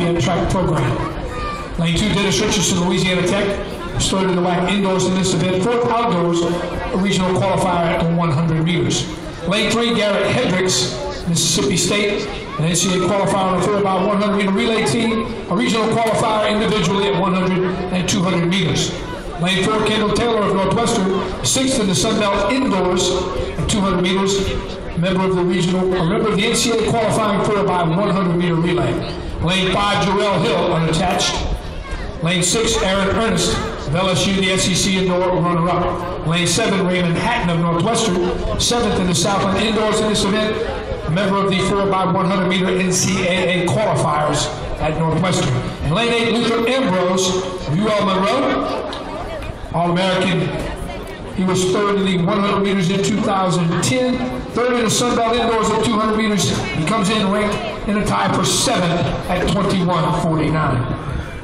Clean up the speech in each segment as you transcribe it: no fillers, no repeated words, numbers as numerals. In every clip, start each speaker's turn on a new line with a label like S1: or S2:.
S1: Lafayette track program. Lane 2, Dennis Richardson, Louisiana Tech, started the WAC indoors in this event, 4th outdoors, a regional qualifier at the 100 meters. Lane 3, Garrett Hendricks, Mississippi State, an NCAA qualifier on the 4x100 meter relay team, a regional qualifier individually at 100 and 200 meters. Lane 4, Kendall Taylor of Northwestern, 6th in the Sun Belt indoors at 200 meters, member of the NCAA qualifying 4x100 meter relay. Lane 5, Jarrell Hill, unattached. Lane 6, Aaron Ernest of LSU, the SEC indoor runner-up. Lane 7, Raymond Hatton of Northwestern, 7th in the Southland indoors in this event, a member of the 4x100 meter NCAA qualifiers at Northwestern. And Lane 8, Luther Ambrose of UL Monroe, All-American. He was 3rd in the 100 meters in 2010, 3rd in the Sun Belt indoors at 200 meters. He comes in ranked in a tie for 7th at 21:49.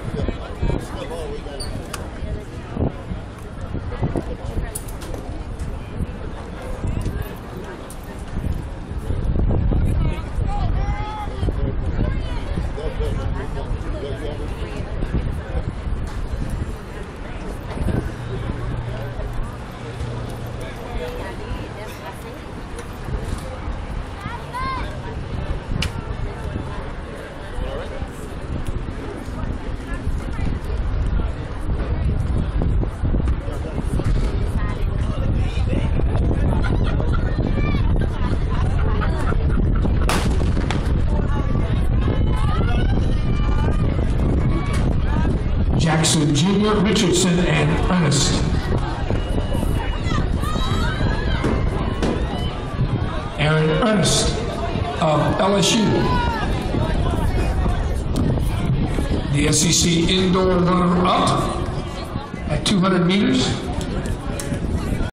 S1: Jackson Jr., Richardson, and Ernest. Aaron Ernest of LSU. The SEC indoor runner-up at 200 meters.